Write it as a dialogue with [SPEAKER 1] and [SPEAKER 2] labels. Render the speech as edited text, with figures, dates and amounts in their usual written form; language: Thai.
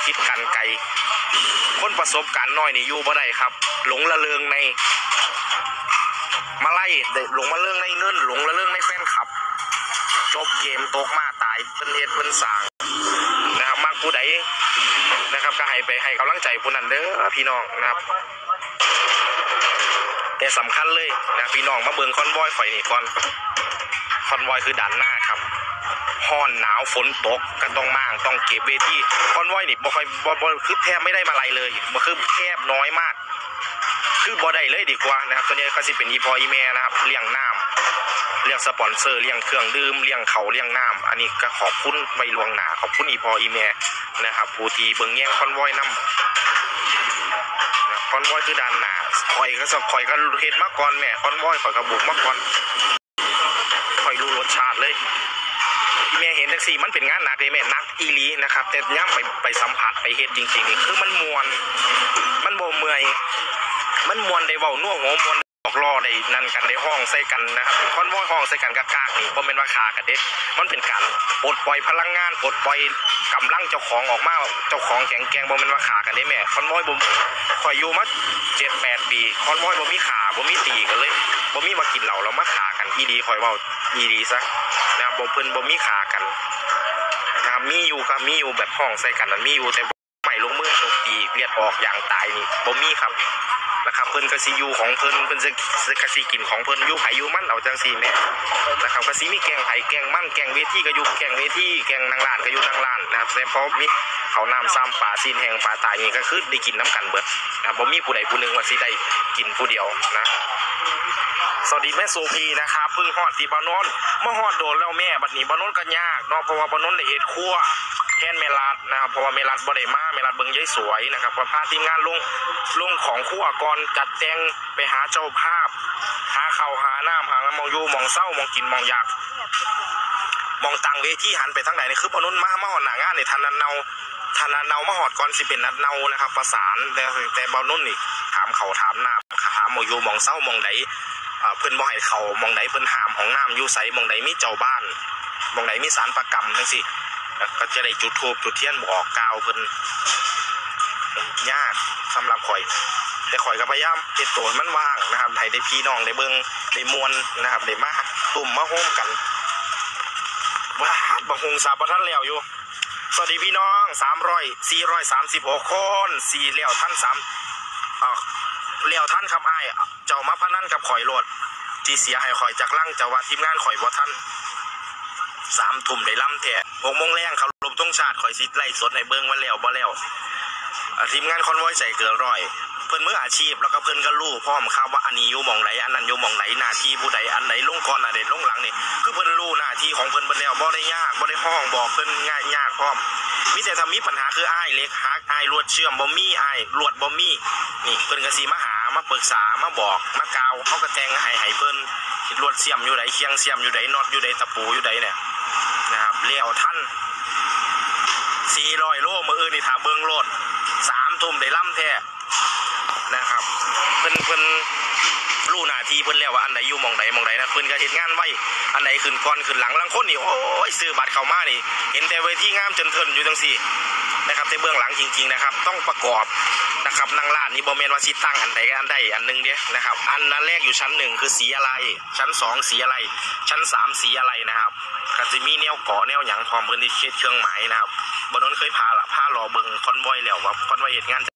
[SPEAKER 1] คิดกันไกลคนประสบการณ์น้อยนี่อยู่บ่ได้ครับหลงละเริงในมาไล่หลงมาเรื่องในเงินหลงละเรื่องในแฟนคลับจบเกมตกมาตายเป็นเหตุเป็นสางนะครับมากผู้ใดนะครับก็ให้กำลังใจผู้นั้นเด้อพี่น้องนะครับแต่สำคัญเลยนะพี่น้องมาเบิ่งคอนวอยข่อยนี่ก่อนคอนวอยคือด่านหน้าครับฮ้อนหนาวฝนตกก็ต้องมั่งต้องเก็บเวทีคอนวอยนี่บ่ค่อยบ่คือแทบไม่ได้มาอะไรเลยบ่คือแทบน้อยมากคือบ่ได้เลยดีกว่านะครับตัวนี้ก็สิเป็นอีพออีแม่นะครับเลี้ยงน้ำเลี้ยงสปอนเซอร์เลี้ยงเครื่องดื่มเลี้ยงเขาเลี้ยงน้ำอันนี้ก็ขอบคุณไว้ล่วงหน้าขอบคุณอีพออีแม่นะครับผู้ที่เบิ่งแย่งคอนวอยน้ำคอนวอยคือด้านหน้าข่อยก็เฮ็ดมาก่อนแม่คอนวอยข่อยก็บุกมาก่อนข่อยรู้รสชาติเลยแม่เห็นแท็กซี่มันเป็นงานหนักเลยแม่นักอีหลีนะครับแต่ย่ำไปสัมผัสไปเฮ็ดจริงๆนี่คือมันมวนมันบ่เมื่อยมันมวนได้เว้านัวหัวมวนบอกล้อได้นั่นกันได้ห้องใส่กันนะครับคอนวอยห้องใส่กันกากๆนี่บ่แม่นว่าขากันเด้มันเป็นการปลดปล่อยพลังงานปลดปล่อยกำลังเจ้าของออกมาเจ้าของแข็งแกร่งบ่แม่นว่าขากันเด้แม่คอนวอยบ่ข่อยอยู่มา 7-8 ปีคอนวอยบ่มีขาบ่มีตีกันเลยบ่มีมากินเหล้าแล้วมาขากันอีดีข่อยเว้าอีดีซะนะครับบ่เพิ่นบ่มีขากันนะครับมีอยู่แบบห้องใส่กันนั้นมีอยู่แต่ไม่ลงมือตบตีเลือดออกอย่างตายนี่บ่มีครับนะครับเพิ่นก็สิอยู่ของเพิ่นจะกสิกินของเพิ่นอยู่ไผอยู่มันเอาจังซี่แม่นะครับก็สิมีแกงไผแกงมันแกงเวทีก็อยู่แกงเวทีแกงนางล้านก็อยู่นางล้านนะครับแต่พอมีเขาน้ำซ้ำป่าซีนแห้งป่าตายนี่ก็คือได้กินน้ำกันเบิดนะบ่มีผู้ใดผู้หนึ่งว่าสิได้กินผู้เดียวนะสวัสดีแม่โซฟีนะครับเพิ่งฮอดที่บ้านโน้นเมื่อฮอดโดนแล้วแม่บัดนี้บ้านโน้นก็ยากเนาะเพราะว่าบ้านโน้นได้เฮ็ดครัวแทนเมลัดนะครับเพราะว่าเมลัดบ่ได้มาเมลัดเบิ่งยายสวยนะครับว่าพาทีมงานลงของครัวก่อนจัดแต่งไปหาเจ้าภาพหาข้าวหาน้ำหามองอยู่มองเศร้ามองกินมองอยากมองตังเวทีหันไปทางไหนนี่คือบ้านโน้นมาหอดหน้างานนี่ทันนันเนามาหอดก่อนสิเป็นนัดเนานะครับประสานแต่บ้านโน้นนี่ถามเขาถามน้ำถามมองอยู่มองเศร้ามองไหนเพิ่นบ่ให้เขามองไหนเพิ่นหามของน้ำอยู่ใสมองไหนมีเจ้าบ้านมองไหนมีสารประกรรมทั้งสิก็จะได้จุดธูปจุดเทียนบอกกล่าวเพิ่นยากสำหรับข่อยแต่ข่อยก็พยายามเฮ็ดตัวมันว่างนะครับให้ได้พี่น้องได้เบิ่งได้มวลนะครับได้มาตุ่มมาโฮมกันว้าบังฮงสาบ่ทันแล้วอยู่สวัสดีพี่น้อง436คน4แล้วท่าน3แล้วท่านครับอ้ายเจ้ามาพนันกับข่อยโลดที่เสียให้ข่อยจากลั่งจะว่าทีมงานข่อยบ่ทัน3 ทุ่มได้ล่ำแท้6 โมงแรงเขาลบต้องชาติข่อยสิไล่สดในเบิ้งว่าแล้วบ่แล้วทีมงานคอนวอยใส่เกินร้อยเพิ่นมืออาชีพแล้วก็เพิ่นก็รู้พร้อมครับว่าอันนี้อยู่หม่องไหนอันนั้นอยู่หม่องไหนหน้าที่ผู้ใดอันไหนลงก่อนอันใดลงหลังนี่คือเพิ่นรู้หน้าที่ของเพิ่นแล้วบ่ได้ยากบ่ได้ห้องบอกเพิ่นง่ายยากพร้อมมีแต่ถ้ามีปัญหาคืออ้ายเล็กฮักอ้ายลวดเชื่อมบ่มีอ้ายลวดบ่มีนี่เพิ่นก็สิมาหามาปรึกษามาบอกมากล่าวเขาก็แต่งให้เพิ่นลวดเสียมอยู่ไหนเคียงเสียมอยู่ไหนน็อตอยู่ไหนตะปูอยู่ไหนเนี่ยนะครับเลี้ยวท่าน400 โลมื้ออื่นนี่ถามเบิ่งโลด3 ทุ่มได้ล่ำแท้นะครับเพิ่นรู้หน้าที่เพิ่นแล้วว่าอันไหนอยู่หม่องไหนนะเพิ่นก็เฮ็ดงานไว้อันไหนขึ้นก่อนขึ้นหลังลังคนนี่โอ้ยซื้อบัตรเข้ามานี่เห็นแต่เวทีงามจนเทินอยู่จังซี่นะครับแต่เบื้องหลังจริงๆนะครับต้องประกอบนะครับนางล้านนี่บ่แม่นว่าสิตั้งอันใดอันใดอันนึงเด้นะครับอันนั้นแรกอยู่ชั้น1คือสีอะไรชั้น2สีอะไรชั้น3สีอะไรนะครับก็สิมีแนวเกาะแนวหยังพร้อมเพิ่นที่เฮ็ดเครื่องหมายนะครับบ่โดนเคยพาหรอเบิ่งคอนวอยแล้วว่าคอนวอยเฮ็ดงาน